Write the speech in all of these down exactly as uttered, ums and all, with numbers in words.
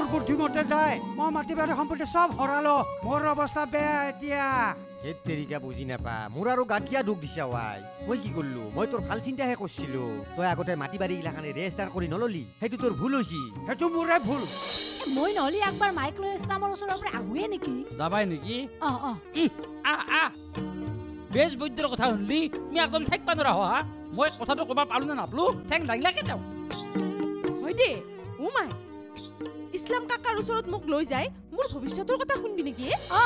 বুদ্ধিমতে যায় মই মাটি বাৰী সম্পত্তি সব হৰালো মোৰ অৱস্থা বেয়া এতিয়া হে তেৰিকা বুজি নাপা মোৰ আৰু গাত কিয়া দুখ দিছা ৱাই মই কি কৰিলো মই তোৰ ভাল চিন্তাহে কৰিছিলো তই আগতে মাটি বাৰী গিলাখানে ৰেজিষ্টাৰ কৰি নললি সেইটো তোৰ ভুল হৈছি সেইটো মোৰে ভুল মই নহলি একবাৰ মাইক লৈ ইছলামৰ ওচৰৰ পৰা আহুৱে নেকি যাবাই নেকি অ অ আ আ বেজ বৈদ্যৰ কথা শুনলি তুমি একদম ঠেক পানৰা হা মই কথাটো কবা পালো না নাপলো ঠেক লাগিলা কেনেও হয় দে ও মাই ইছলাম কাকাৰ ওচৰত মোক লৈ যায় মোৰ ভৱিষ্যতৰ কথা শুনবি নেকি অ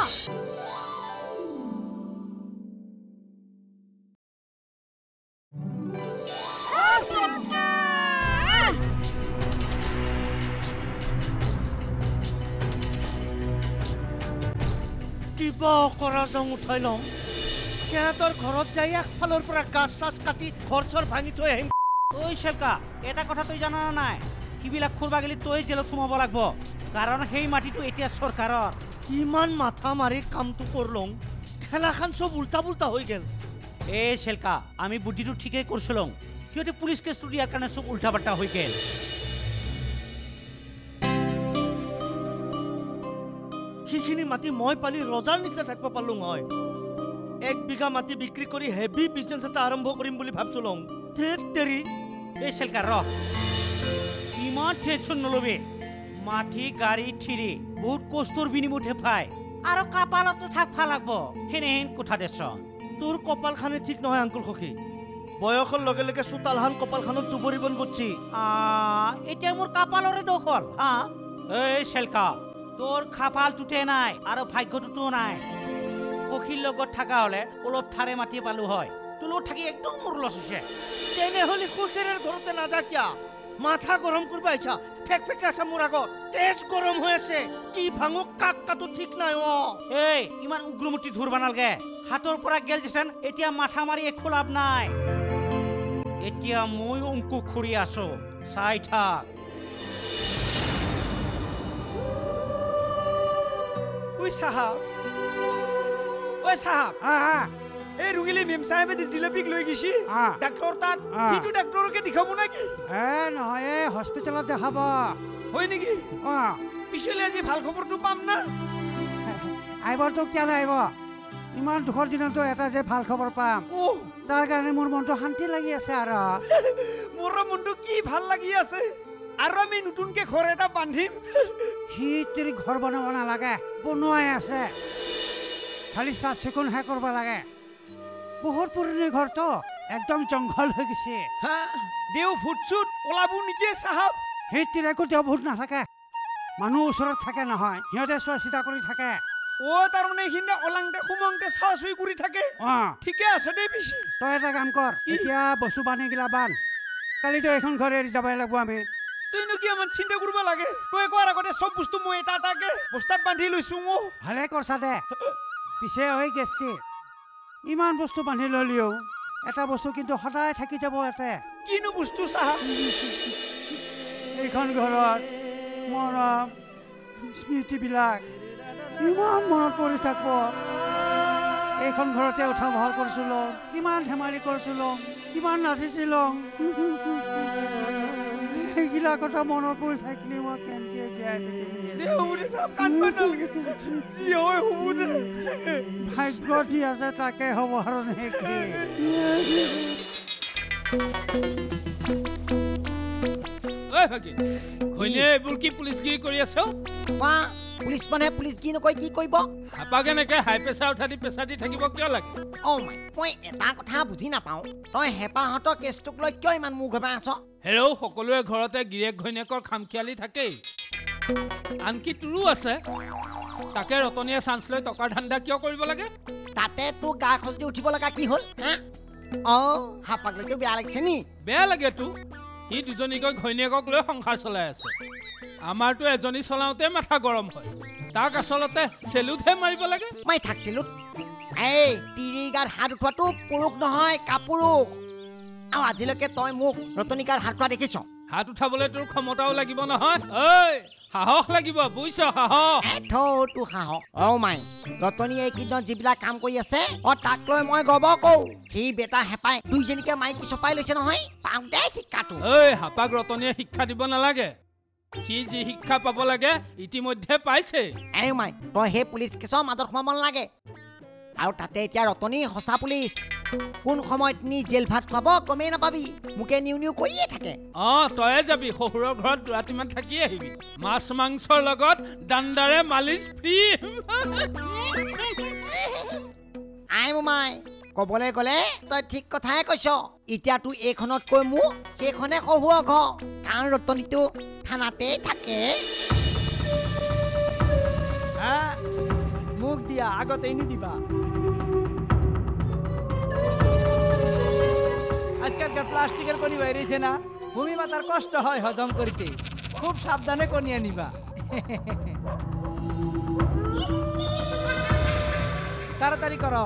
কিবা কৰা জং উঠাই লওঁ সিহঁতৰ ঘৰত যাই একফালৰ পৰা গাছ চাছ কাটি ঘৰ চৰ ভাঙি থৈ আহিম ঐ চেলকা এটা কথা তই জানা নাই কিবিলাক খুৰবা গেলি তই জেলত সোমাব লাগব কাৰণ সেই মাটিটো এতিয়া চৰকাৰৰ ইমান মাথা মাৰি কামটো কৰলং খেলাখান চব উল্টা পুল্টা হৈ গেল এ চেলকা আমি বুদ্ধিটো ঠিকেই কৰিছিলং সিহঁতে পুলিচ কেছটো দিয়াৰ কাৰণে চব উল্টা পাল্টা হৈ গেল সেইখিনি মাটি মই পালি ৰজাৰ নিচিনা থাকিব পালো হয় এক বিঘা মাটি বিক্ৰী কৰি হেভি বিজনেছ এটা আৰম্ভ কৰিম বুলি ভাবছিলং ধেত তেৰি এই চেলকা ৰ ইমান টেনশ্যন নলবি মাটি গাড়ী ঠিৰি বহুত কষ্টৰ বিনিময়তহে পায় আৰু কপালতো থাকবা লাগব সেনেহেন কথা দেচোন তোৰ কপালখানে ঠিক নহয় আংকুল সখী বয়সৰ লগে লগে চোতালহান কপালখানত দুবৰিবন গুচি এতিয়া মোৰ কপালৰে দোষ হ'ল হা এই চেলকা তোৰ খাফালটোতে নাই আৰু ভাগ্যটোতো নাই সখীৰ লগত থকা হলে অলপ ঠাৰে মাটি পালো হয় তোৰ লগত থাকি একদম মোৰ লছ হৈছে তেনেহ'লে সুখেৰে ঘৰতে নাযা কিয়া মাথা গৰম কৰিব আহিছা ফেক ফেকে আছে মোৰ আগত তেজ গৰম হৈ আছে কি ভাঙো কাক কাটো ঠিক নাই অ এই ইমান উগ্ৰমূৰ্তি ধৰবা নালগে হাতৰ পৰা গেল যেন এতিয়া মাথা মাৰি একো লাভ নাই এতিয়া মই অংকু খুৰি আছো চাই থাক ঐ সাহাব ঐ সাহাব হা হা এই রুগিলি মেম সাহেবে যে জিলাপিক লৈ গেছি ডাক্তৰ তাত কিটো ডাক্তৰকে দেখাব নাকি এ নহয় এই হস্পিটেলত দেখাব হয় নেকি অ পিছলে আজি ভাল খবৰটো পাম না আহিবতো কিয় নাহিব ইমান দুখৰ দিনতো এটা যে ভাল খবৰ পাম ও তাৰ কাৰণে মোৰ মনটো শান্তি লাগি আছে আৰু মোৰ মনটো কি ভাল লাগি আছে আৰু আমি নতুনকে ঘৰ এটা বান্ধিম সি তেৰি ঘৰ বনাব নালাগে বনোৱাই আছে খালি চাফ চিকুণহে কৰিব লাগে বহুত পুৰণি ঘৰটো একদম জংঘল হৈ গৈছে হা দেও ফুটছুট ওলাবো নেকি সাহাব সেই তিৰেকো তেওঁ ভূত নাথাকে মানুহ ওচৰত থাকে নহয় সিহঁতে চোৱা চিতা কৰি থাকে ও তাৰমানে এইখিনিতে অলাংতে সুমংতে চাহ চুই কৰি থাকে অ ঠিকে আছে দেই পিছে তই এটা কাম কৰ এতিয়া বস্তু বান্ধি গিলা বান্ধ কালিতো এখন ঘৰ এৰি যাবই লাগিব আমি তইনো কি আমাৰ চিন্তা কৰিব লাগে তই কোৱাৰ আগতে চব বস্তু মই এটা এটাকে বস্তাত বান্ধি লৈছো ও ভালে কৰছা দে পিছে হৈ গেষ্টি ইমান বস্তু বান্ধি ললিও এটা বস্তু কিন্তু সদায় থাকি যাব ইয়াতে কিনো বস্তু সাহাব এইখন ঘৰত মৰম স্মৃতিবিলাক ইমান মনত পৰি থাকিব এইখন ঘৰতে উঠা বহা কৰিছিলোঁ কিমান ধেমালি কৰিছিলোঁ কিমান নাচিছিলোঁ এইগিলা কথা মনত পৰি থাকিলে মই কেনেকৈ জীয়াই থাকিম ভাগ্য যি আছে তাকে হ'ব আৰু নেকি ঐ ভাগি ঘৈণীয়ে এইবোৰ কি পুলিচগিৰি কৰি আছ মা পুলিচ মানে পুলিচ কি নকয় কি কৰিব হাপাক এনেকে হাই প্ৰেছাৰ উঠা দি প্ৰেছাৰ দি থাকিব কিয় লাগে অ মাই মই এটা কথা বুজি নাপাওঁ তই হেঁপাহঁতৰ কেছটোক লৈ কিয় ইমান মুখ ঘবাই আছ হেৰৌ সকলোৱে ঘৰতে গিৰিয়েক ঘৈণীয়েকৰ খামখিয়ালি থাকেই আনকি তোৰো আছে তাকে ৰতনীয়ে চান্স লৈ টকাৰ ধান্দা কিয় কৰিব লাগে তাতে তোৰ গা খজুতি উঠিব লগা কি হ'ল হা অ হাপাকলৈকে বেয়া লাগিছে নি বেয়া লাগে তো সি দুজনীকৈ ঘৈণীয়েকক লৈ সংসাৰ চলাই আছে আমাৰতো এজনী চলাওঁতে মাথা গৰম হয় তাক আচলতে চেলুটহে মাৰিব লাগে মই থাকছিলো এই তিৰি গাত হাত উঠোৱাটো পুৰুষ নহয় কাপুৰুষ আৰু আজিলৈকে তই মোক ৰতনিকাৰ হাত উঠোৱা দেখিছ হাত উঠাবলৈ তোৰ ক্ষমতাও লাগিব নহয় ঐ সাহস লাগিব বুজিছ সাহস এথৌটো সাহস অ মাই ৰতনী এইকেইদিনত যিবিলাক কাম কৰি আছে অ তাক লৈ মই গব কওঁ সি বেটা হেঁপাই দুইজনীকে মাইকী চপাই লৈছে নহয় পাওঁ দে শিক্ষাটো ঐ হাপাক ৰতনীয়ে শিক্ষা দিব নালাগে সি যি শিক্ষা পাব লাগে ইতিমধ্যে পাইছে এই মাই তই সেই পুলিচ কেছৰ মাজত সোমাব নালাগে আৰু তাতে এতিয়া ৰতনী সঁচা পুলিচ কোন সময়ত নি জেল ভাত খুৱাব গমেই নাপাবি মোকে নিউ নিউ কৰিয়ে থাকে অ তয়ে যাবি শহুৰৰ ঘৰত দুৰাতিমান থাকি আহিবি মাছ মাংসৰ লগত দাণ্ডাৰে মালিচ ফ্ৰী আই মোমাই ক'বলৈ গ'লে তই ঠিক কথাই কৈছ এতিয়া তোৰ এইখনত কৈ মোক সেইখনে শহুৰৰ ঘৰ কাৰণ ৰতনীটো থানাতেই থাকে মোক দিয়া আগতে এনে দিবা আজকালকার প্লাস্টিকের কনি বাইরেছে না ভূমি মাতার কষ্ট হয় হজম করতে খুব সাবধানে কনি আনিবা তাড়াতাড়ি করো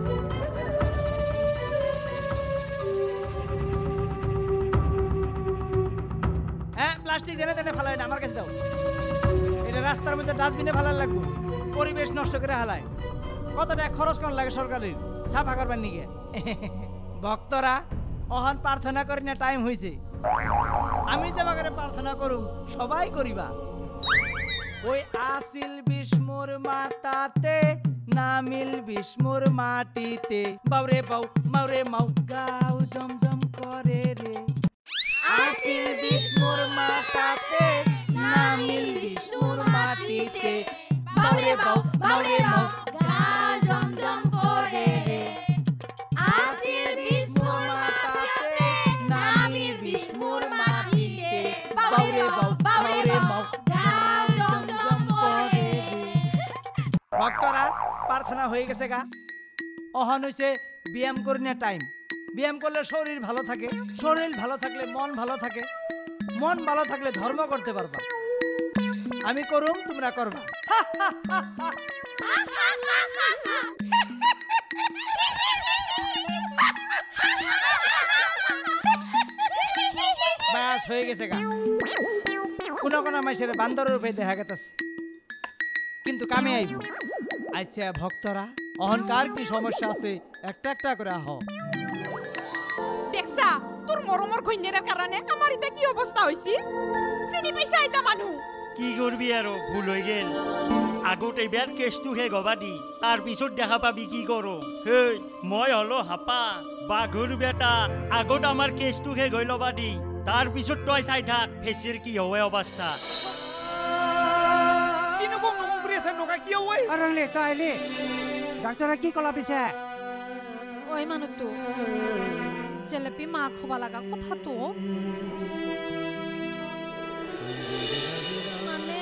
হ্যাঁ প্লাস্টিক জেনে তেনে ফেলায় না আমার কাছে দাও এটা রাস্তার মধ্যে ডাস্টবিনে ফেলার লাগবে পরিবেশ নষ্ট করে হালায় কত টাকা খরচ কর লাগে সরকারের ছাপা করবার নিগে ভক্তরা অহন প্রার্থনা করি না টাইম হয়েছে আমি যে বাগারে প্রার্থনা করুম সবাই করিবা ওই আসিল বিষ্ণুর মাতাতে নামিল বিষ্ণুর মাটিতে বাউরে বাউ মাউরে মাউ গাও জমজম করে রে আসিল বিষ্ণুর মাতাতে নামিল বিষ্ণুর মাটিতে বাউরে বাউ মাউরে মাউ গাও জমজম করে রে আসিল বিষ্ণুর মাতাতে নামিল বিষ্ণুর মাটিতে বাউরে বাউ মাউরে মাউ গাও জমজম করে রে ভক্তরা প্রার্থনা হয়ে গেছে গা অহন হইছে ব্যায়াম করিনা টাইম ব্যায়াম করলে শরীর ভালো থাকে শরীর ভালো থাকলে মন ভালো থাকে মন ভালো থাকলে ধর্ম করতে পারবা আমি করুম তোমরা করবা বাস হয়ে গেছে গা কোন কোন মাইসের বান্দরের রূপে দেখা গেছে কিন্তু কামে আইব আচ্ছা ভক্তরা অহংকার কি সমস্যা আছে একটা একটা করে আহ দেখছা তোর মরমর কইনের কারণে আমার এটা কি অবস্থা হইছি চিনি পাইছা এটা মানুহ কি করবি আৰু ভুল হৈ গেল আগত এইবাৰ কেছটো হে গবা দি তাৰ পিছত দেখা পাবি কি কৰো হেই মই হলো হাপা বাঘুৰ বেটা আগত আমাৰ কেছটো হে গৈ লবা দি তাৰ পিছত তই চাই থাক ফেচিৰ কি হয় অৱস্থা কিনো কম নকম কৰি আছে নকা কি হয় আৰলে তাইলে ডাক্তৰে কি কলা পিছে ওই মানুহটো জেলেপি মা খবা লাগা কথাটো মানে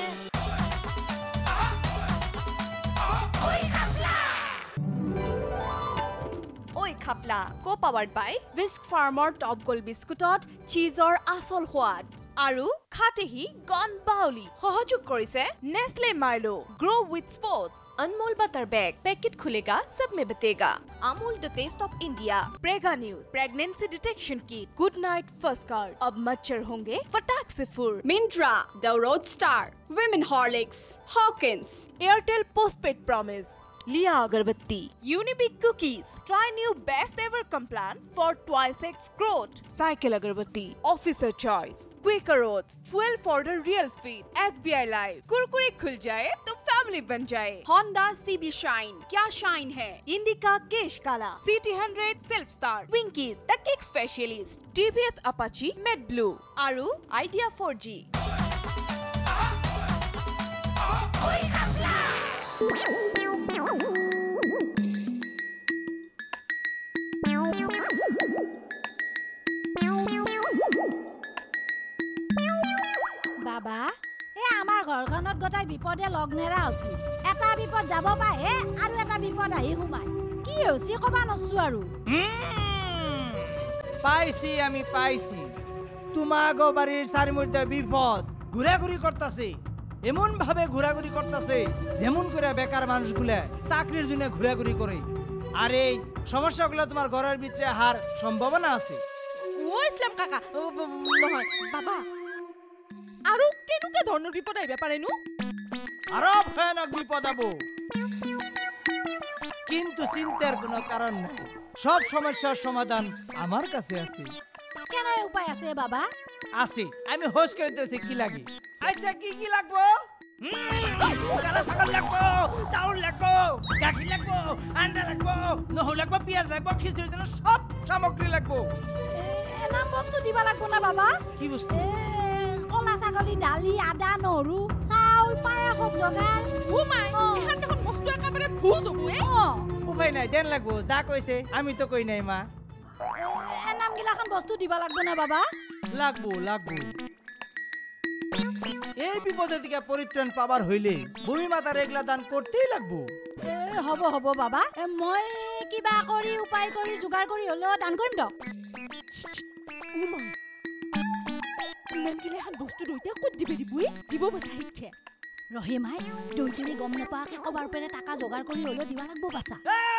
Oi Khapla, co-powered by Whisk Farmer Top Gold Biscuitot cheeseor asol hwad aru khatehi gon bauli সহযোগ কৰিছে Nestle Milo Grow with Sports Anmol Butter Bag packet खुलेगा सब में बतेगा Amul the Taste of India Prega News Pregnancy Detection Kit Good Night First Card अब मच्छर होंगे फटाक से फुर Mindra The Road Star Women Horlicks Hawkins Airtel Postpaid Promise Liya Agarbatti Unibic Cookies Try new best ever complan for twice X growth Cycle Agarbatti Officer Choice Quaker Oats Fuel for the real feed S B I Live Kurkure khul jaye to family ban jaye Honda C B Shine Kya shine hai Indica Kesh Kala C T one hundred Self Start Winkies The Kick Specialist T V S Apache Med Blue Aru Idea four G Oi Khapla বাবা এ আমাৰ ঘৰখনত গটাই বিপদে লগ নেৰা আছিল এটা বিপদ যাব পায় আৰু এটা বিপদ আহি সোমায় কি হৈছে কবা নছো আৰু পাইছি আমি পাইছি তোমাগো বাড়ির চারি মধ্যে বিপদ ঘুরাঘুরি করতেছে এমন ভাবে ঘুরাঘুরি করতেছে যেমন করে বেকার মানুষগুলা চাকরির জন্য ঘুরাঘুরি করে আর এই সমস্যাগুলো তোমার ঘরের ভিতরে হার সম্ভাবনা আছে ও ইসলাম কাকা নহয় বাবা আৰু কেনুকে ধৰণৰ বিপদ আইবা পাৰেনো আরো ভয়ানক বিপদ আবো কিন্তু চিন্তার কোনো কারণ নাই সব সমস্যার সমাধান আমার কাছে আছে কেনে উপায় আছে বাবা আছে আমি হোস করে দিতেছি কি লাগে আচ্ছা কি কি লাগবো কালা ছাগল লাগবো চাউল লাগবো গাখীৰ লাগবো আন্ডা লাগবো নহৰু লাগবো পিয়াজ লাগবো খিচুড়িৰ জন্য সব সামগ্রী লাগবো এনাম বস্তু দিবা লাগবো না বাবা কি বস্তু কলা ছাগলী দালি আদা নহৰু চাউল পায়স জগাৰ ও মাই এখান দেখোন বস্তু একেবাৰে ভুজ হবো এ উপায় নাই দেন লাগবো যা কইছে আমি তো কই নাই মা এনাম গিলাখান বস্তু দিবা লাগবো না বাবা লাগবো লাগবো এই বিপদের দিকে পরিত্রাণ পাবার হইলে ভূমি মাতার এগলা দান করতেই লাগবো হব হব বাবা মই কিবা কৰি উপায় কৰি যোগাৰ কৰি হলেও দান কৰিম দ ইমান গিলাখান বস্তু দইতে ক'ত দিবে দিবই দিব বাছা শিক্ষে ৰহিমাই দইটিনি গম নাপাকে কবাৰ পেৰে টাকা যোগাৰ কৰি হলেও দিবা লাগবো বাছা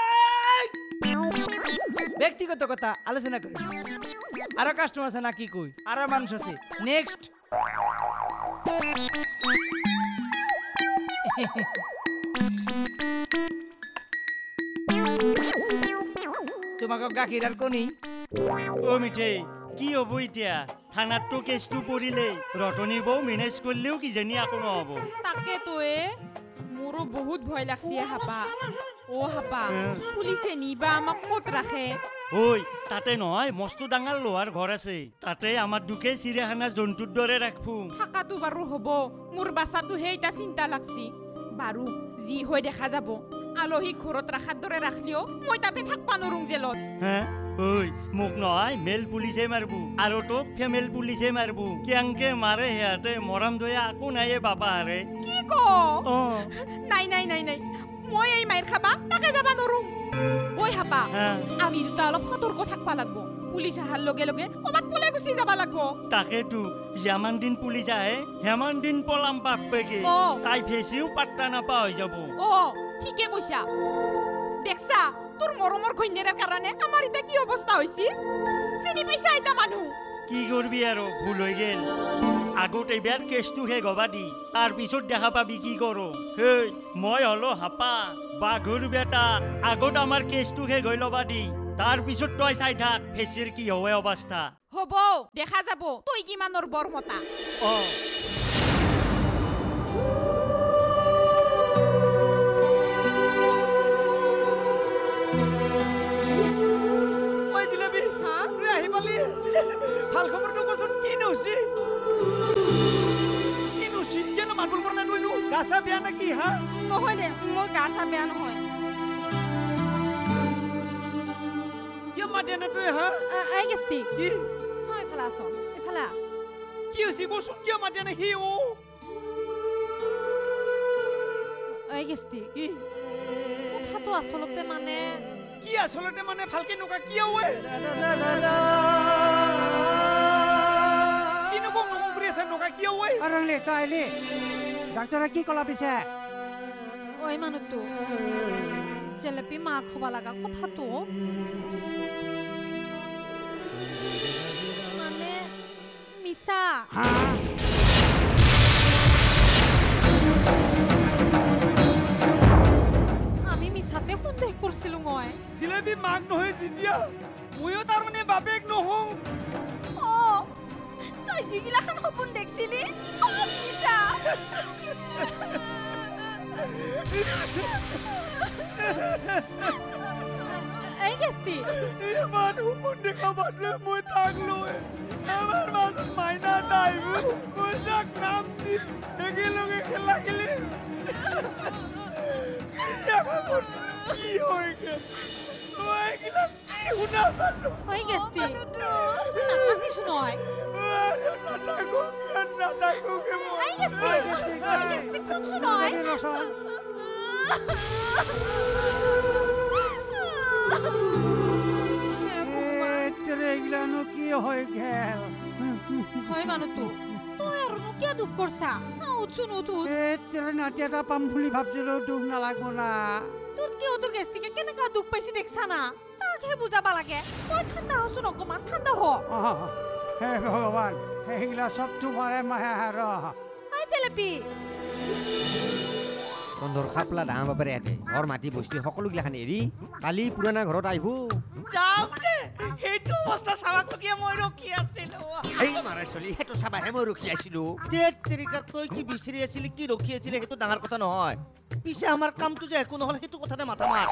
ব্যক্তিগত কথা আলোচনা করি আর কাস্টমার আছে না কি কই আর মানুষ আছে নেক্সট তোমাকে গাখীৰ আর কোনি ও মিঠে কি হব এতিয়া থানাতটো কেছটো পৰিলে ৰতনী বৌ মেনেজ কৰিলেও কিজানি আকৌ নহ'ব তাকে তো এ মোৰো বহুত ভয় লাগছে হাপা ও হাপা পুলিচে নিবা আমাক ক'ত ৰাখে ঐ তাতে নহয় মস্ত ডাঙৰ লোহাৰ ঘৰ আছে তাতে আমাৰ দুখে চিৰিয়াখানা জন্তুৰ দৰে ৰাখবো থাকাটো বাৰু হ'ব মোৰ বাচ্চাটো সেইটা চিন্তা লাগছি বাৰু যি হৈ দেখা যাব আলহীক ঘৰত ৰাখাৰ দৰে ৰাখলিও মই তাতে থাকবা নৰুং জেলত হে ঐ মোক নহয় মেল পুলিচে মাৰবো আৰু তোক ফেমেল পুলিচে মাৰবো কেংকে মাৰে সিহঁতে মৰম দয়া আকৌ নাইয়ে বাবা হাৰে কি ক নাই নাই নাই নাই মই এই মাইৰ খাবা তাকে যাবা নৰুং ঐ হাপা আমি দুটা অলপ সতৰ্ক থাকবা লাগবো পুলিচ আহাৰ লগে লগে ক'বাত পলাই গুচি যাবা লাগবো তাকেতো ইয়ামান দিন পুলিচ আহে হেমান দিন পলাম বাপেকে তাই ফেচিও পাত্তা নাপা হৈ যাব অ ঠিকে কৈছা দেখছা তোৰ মৰমৰ ঘৈণীয়েৰৰ কাৰণে আমাৰ এতিয়া কি অৱস্থা হৈছে চিনি পাইছা এটা মানুহ কি কৰবি আৰু ভুল হৈ গেল আগত এইবাৰ কেছটো শেষ হবা দি তাৰ পিছত দেখা পাবি কি কৰো হেই মই হলো হাপা বাঘুৰ বেটা আগত আমাৰ কেছটো শেষ হৈ ল'বা দি তাৰ পিছত তই চাই থাক ফেচিৰ কি হয় অৱস্থা হ'ব দেখা যাব তই কিমানৰ বৰমতা অ ভাল খবৰটো কচোন কি নছি কি নছি কেন মাতবল কৰা নাই নু গাছা বেয়া নাকি হা নহয় দে মোৰ গাছা বেয়া নহয় কি মাতে না তুই হা আই গেছতি কি ছয় ফলা ছয় এফালা কি হৈছে কচোন কি মাতে না হি ও আই গেছতি কি কথাটো আসলতে মানে কি আসলতে মানে ভালকে নকা কি ওয়ে কি নকম নকম কৰি আছে নকা কি ওয়ে আৰংলে তাইলে ডাক্তৰে কি কলা পিছে ওই মানুহটো জেলেপি মাক খবা লাগা কথাটো মানে মিছা আমি মিছাতে সন্দেহ কৰিছিলো মই জিলেবি মাক নহয় যেতিয়া ময়ো তাৰ মানে বাপেক নহওঁ অ তই জিগিলাখান সপোন দেখছিলি সব মিছা এই গেছতি ইমান সপোন দেখা বাদলে মই তাক লৈ আমাৰ মাজত মাইনা নাইব মই তাক নাম দি একেলগে খেলা খেলি কি হৈ গেল মই গিলা কি শুনা পালো হৈ গেছতি নাকাটিছো নহয় আরে নাটাকো কেন নাটাকো কে মই এই গেছতি এই গেছতি কোনছো নহয় এগলানো কি হৈ গেল হয় মানুহটো তই আৰু কিয় দুখ কৰছা চাউচোন উঠুত তেৰে নাতি এটা পাম বুলি ভাবছিলো দুখ নালাগব না তোত কিয় তো গেছটিকে কেনেকা দুখ পাইছি দেখছা না তাকহে বুজাবা লাগে তই ঠাণ্ডা হচোন অকমান ঠাণ্ডা হ হে ভগৱান সেইগিলা চব তোমাৰে মায়া ৰ আই জেলেপি তন্দৰ খাপলা ডাঙৰ বাপেৰে একে ঘৰ মাটি বস্তি সকলোগিলাখান এৰি কালি পুৰণা ঘৰত আহিব যাওক দে সেইটো অৱস্থা চাবাকলিয়ে মই ৰখি আছিলো এই মাৰা চলি সেইটো চাবাহে মই ৰখি আছিলো তেত তেৰিকা তই কি বিচাৰি আছিলি কি ৰখি আছিলি সেইটো ডাঙৰ কথা নহয় পিছে আমাৰ কামটো যে একো নহ'ল সেইটো কথাতে মাথা মাৰ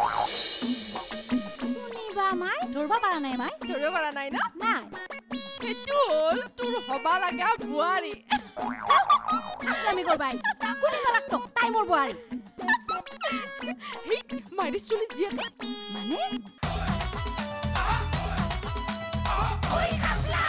শুনিবা মাই ধৰিব পৰা নাই মাই ধৰিব পৰা নাই ন নাই সেইটো হ'ল তোৰ হবা লগা বোৱাৰী আমি কৰবা আহিছো কোনিবা লাগতো তাই মোৰ বোৱাৰী হেই মাইৰে চলি জীয়েক মানে Oi Khapla!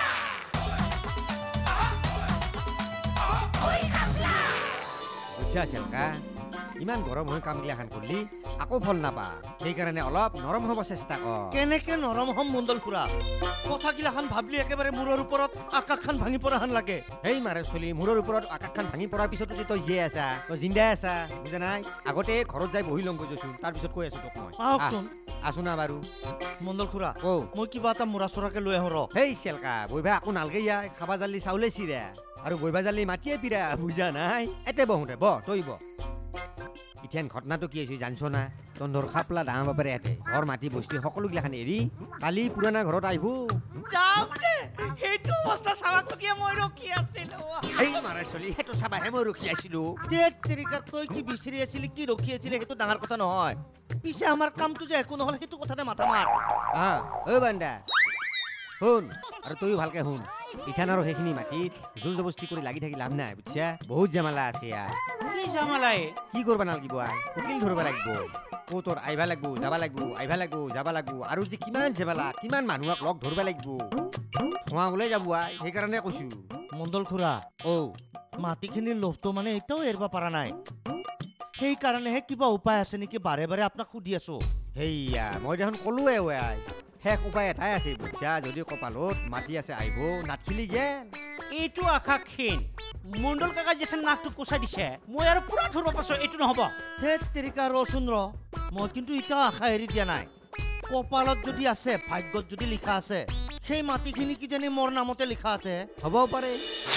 Oi Khapla! বুঝছা চেলকা ইমান গৰম হৈ কাম গিলাখান কৰিলি আকৌ ফল নাপা সেইকাৰণে অলপ নৰম হ'ব চেষ্টা কৰ কেনেকে নৰম হম মণ্ডল খুৰা কথাগিলাখান ভাবলি একেবাৰে মূৰৰ ওপৰত আকাশখান ভাঙি পৰা হান লাগে সেই মাৰে চলি মূৰৰ ওপৰত আকাশখান ভাঙি পৰাৰ পিছতো যে তই জীয়াই আছা তই জিন্দাই আছা বুজা নাই আগতে ঘৰত যাই বহি লং গৈছোন তাৰ পিছত কৈ আছো তোক মই আহকচোন আছো না বাৰু মণ্ডল খুৰা অ মই কিবা এটা মুৰা চৰাকে লৈ আহোঁ ৰ সেই চেলকা বৈভা আকৌ নালগে ইয়াই খাবা জালি চাউলে চিৰা আৰু বৈভা জালি মাটিয়ে পিৰা বুজা নাই এতে বহুতে ব তই ব ইথেন ঘটনাটো কি হৈছে জানছ না তন্দৰ খাপলা ডাঙৰ বাপেৰে ইয়াতে ঘৰ মাটি বস্তি সকলোগিলাখান এৰি কালি পুৰণা ঘৰত আহিব যাওক দে সেইটো অৱস্থা চাবাকলিয়ে মই ৰখি আছিলো এই মাৰা চলি সেইটো চাবাহে মই ৰখি আছিলো তেত তেৰিকা তই কি বিচাৰি আছিলি কি ৰখি আছিলি সেইটো ডাঙৰ কথা নহয় পিছে আমাৰ কামটো যে একো নহ'ল সেইটো কথাতে মাথা মাৰ হা ঐ বান্দা শুন আৰু তইও ভালকে শুন ইথানৰ সেইখিনি মাটিত জোৰ জবস্তি কৰি লাগি থাকি লাভ নাই বুজিছা বহুত জামালা আছে ইয়াৰ কি জামালাই কি কৰবা নালাগিব উকিল ধৰিব লাগিব ও তোৰ আহিবা লাগিব যাবা লাগিব আহিবা লাগিব যাবা লাগিব আৰু যে কিমান জামালা কিমান মানুহক লগ ধৰিব লাগিব সোমাবলৈ যাব সেইকাৰণে কৈছো মণ্ডল খুৰা অ মাটিখিনিৰ লোভটো মানে এতিয়াও এৰিব পৰা নাই সেইকাৰণেহে কিবা উপায় আছে নেকি বাৰে বাৰে আপোনাক সুধি আছো সেইয়া মই দেখোন ক'লোৱে ৱাই শেষ উপায় এটাই আছে বুজিছা যদি কপালত মাটি আছে আহিব নাটখিলি গেল এইটো আকাশহীন মণ্ডল কাকা যেথেন নাকটো কোচাই দিছে মই আৰু পুৰা ধৰিব পাইছো এইটো নহ'ব ধেত তেৰিকা ৰচোন ৰ মই কিন্তু এতিয়াও আশা এৰি দিয়া নাই কপালত যদি আছে ভাগ্যত যদি লিখা আছে সেই মাটিখিনি কিজানি মোৰ নামতে লিখা আছে হ'বও পাৰে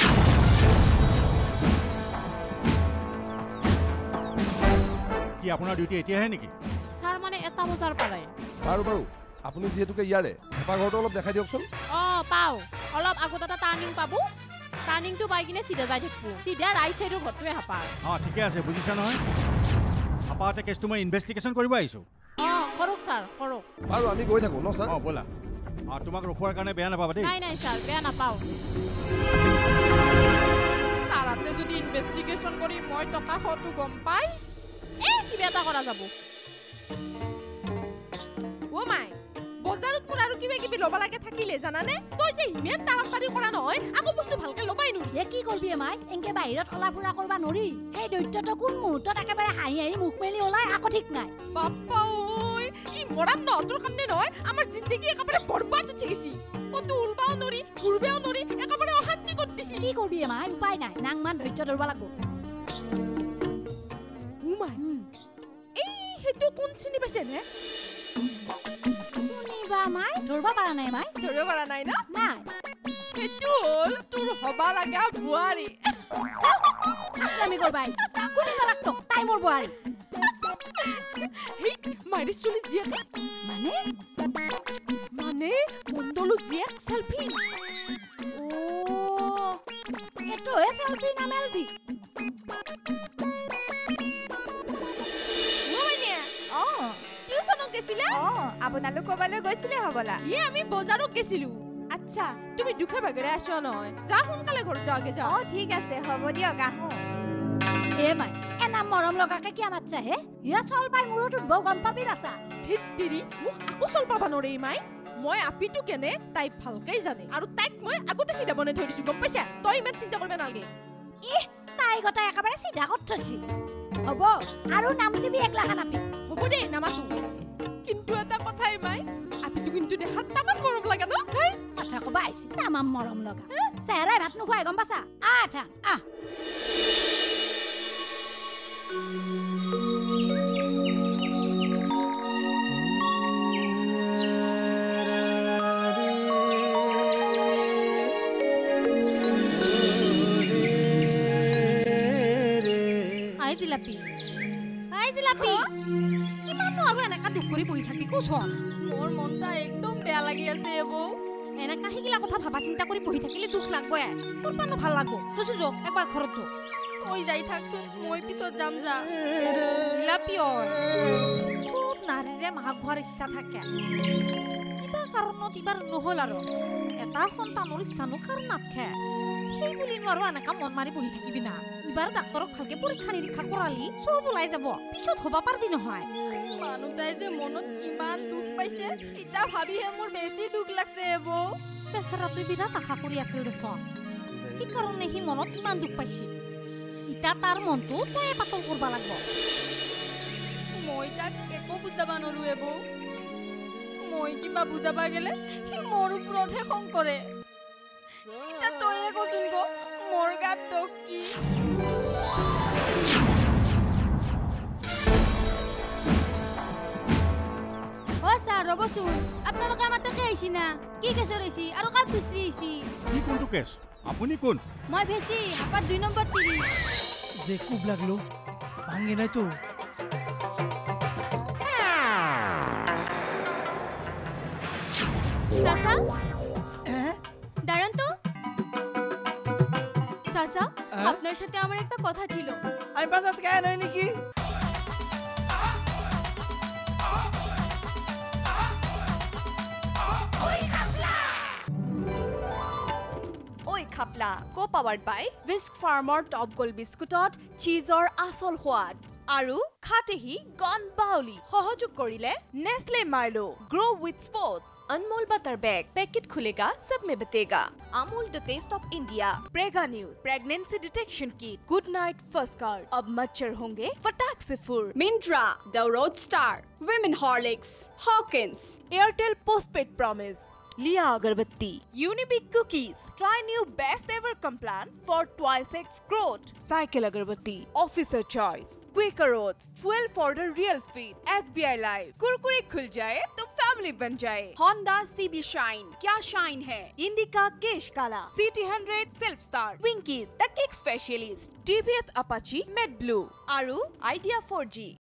কি আপোনাৰ ডিউটি এতিয়াহে নেকি ছাৰ মানে এটা বজাৰ পাৰাই বাৰু বাৰু আপুনি যিহেতুকে ইয়াৰে হেঁপা ঘৰটো অলপ দেখাই দিয়কচোন অঁ পাওঁ অলপ আগত এটা টাৰ্ণিং পাব টাৰ্ণিংটো পাই কিনে চিধা যাই থাকিব চিধা ৰাইট চাইডৰ ঘৰটোৱে হাপাৰ অঁ ঠিকে আছে বুজিছা নহয় হাপাতে কেছটো মই ইনভেষ্টিগেশ্যন কৰিব আহিছোঁ অঁ কৰক ছাৰ কৰক বাৰু আমি গৈ থাকোঁ ন ছাৰ অঁ ব'লা অঁ তোমাক ৰখোৱাৰ কাৰণে বেয়া নাপাবা দেই নাই নাই ছাৰ বেয়া নাপাওঁ ছাৰাতে যদি ইনভেষ্টিগেশ্যন কৰি মই টকা খোৱাটো গম পাই এ কিবা এটা কৰা যাব অ' মাই বজাৰত মোৰ আৰু কিবা কিবি ল'ব লাগে থাকিলে জানানে তই যে ইমান তাড়াতাড়ি কৰা নহয় আকৌ বস্তু ভালকে ল'বাই নোৱাৰি এ কি কৰবি মাই এনকে বাহিৰত ওলা ফুৰা কৰবা নৰি সেই দৈত্যটো কোন মুহূৰ্তত একেবাৰে হাঁহি হাঁহি মুখ মেলি ওলাই আকৌ ঠিক নাই বাপ্পা ঐ ই মৰাণ নহঁতৰ কাৰণে নহয় আমাৰ জিন্দগী একেবাৰে বৰবাদ উঠি গৈছি ক'তো উলবাও নৰি ঘূৰবাও নৰি একেবাৰে অশান্তি কৰি দিছি কি কৰবি মাই উপায় নাই নাংমান ধৈৰ্য ধৰিব লাগিব উমাই এই সেইটো কোন চিনি পাইছে নে শুনিবা মাই ধৰিব পৰা নাই মাই ধৰিব পৰা নাই ন নাই সেইটো হ'ল তোৰ হবা লগা বোৱাৰী আমি কৰবা আহিছো কোনিবা লাগতো তাই মোৰ বোৱাৰী হেই মাইৰে চলি জীয়েক মানে মানে মণ্ডলো জীয়েক চেলফি অ এটো হে চেলফি না মেলফি গেছিলে অ আপোনালোক ক'বালৈ গৈছিলে হবলা ই আমি বজাৰত গেছিলো আচ্ছা তুমি দুখে ভাগৰে আছো নহয় যা সোনকালে ঘৰত যাওগে যা অ ঠিক আছে হ'ব দিয়ক আহো এ মাই এনা মৰম লগাকে কি আমাচ্ছা হে ইয়া চল পাই মুৰটোত বৌ গম পাবি বাছা ঠিত্তিৰি মোক আকৌ চল পাবা নৰে মাই মই আপিটো কেনে তাই ভালকৈ জানে আৰু তাইক মই আগতে চিধা বনাই থৈ দিছো গম পাইছা তই ইমান চিন্তা কৰিব নালাগে ইহ তাই গটাই একেবাৰে চিধা কৰি থৈছি হ'ব আৰু নাম দিবি একলাখান আপি হ'ব দে নামাতো কিন্তু এটা কথাই মাই আপিটো কিন্তু দেখাত তামান মৰম লাগে ন কথা কবা আইছি তামাম মৰম লগা চেহেৰাই ভাত নোখোৱাই গম পাছা আঠা আহ আই জিলাপি আই জিলাপি কিমান আৰু এনেকা দুখ কৰি বহি থাকবি কোচ মোৰ মনটা একদম বেয়া লাগি আছে এবৌ এনে কাহিগিলা কথা ভাবা চিন্তা কৰি বহি থাকিলে দুখ লাগবই তোৰ পানো ভাল লাগব তই যো একবাৰ ঘৰত যো তই যাই থাকচোন মই পিছত যাম যা জিলাপি হয় চব নাৰীৰে মাক হোৱাৰ ইচ্ছা থাকে কিবা কাৰণত ইবাৰ নহল আৰু এটা সন্তানৰ ইচ্ছানো কাৰ নাথাকে সেই বুলি নোৱাৰো এনেকা মন মাৰি বহি থাকিবি না ইবাৰ ডাক্তৰক ভালকে পৰীক্ষা নিৰীক্ষা কৰালি চব ওলাই যাব পিছত হবা পাৰবি নহয় মানুহটাই যে মনত ইমান দুখ পাইছে ইটা ভাবিহে মোৰ বেছি দুখ লাগছে এবৌ বেচাৰাটোই বিৰাট আশা কৰি আছিল দেচোন সেইকাৰণে সি মনত ইমান দুখ পাইছি ইটা তাৰ মনটো তয়ে পাতল কৰবা লাগব মই তাক একো বুজাবা নৰো এবৌ মই কিবা বুজাবা গেলে সি মোৰ ওপৰতহে খং কৰে ইটা তয়ে কচোন গ মোৰ গাত দোষ কি ৰবচোন আপোনালোকে আমাৰ তাকে আহিছি না কি কেছৰ আহিছি আৰু কাক বিচাৰি আহিছি কি কোনটো কেছ আপুনি কোন মই ভেছি হাপাত দুই নম্বৰ তিৰি যে খুব লাগলো ভাঙে নাই তো চাচা দাঁড়ান তো চাচা আপনার সাথে আমার একটা কথা ছিল আমি বাজার থেকে আয় নাই নাকি Oi Khapla, co-powered by Whisk Farmer Top Gold Biscuitot cheeseor asol hwad aru khatehi gone bauli সহযোগ কৰিলে Nestle Milo grow with sports Anmol butter bag packet खुलेगा सब में बतेगा Amul the taste of India Prega News pregnancy detection kit good night first card अब मच्छर होंगे फटाक से फुर Mindra the road star women horlicks Hawkins Airtel postpaid promise Liya Agarbatti Unibic cookies try new best ever complan for twice x growth Cycle Agarbatti Officer choice Quaker Oats fuel for the real feed S B I Live Kurkure khul jaye to family ban jaye Honda C B Shine kya shine hai Indica Kesh Kala C T one hundred Self Start Winkies the kick specialist T V S Apache Med Blue Aru Idea four G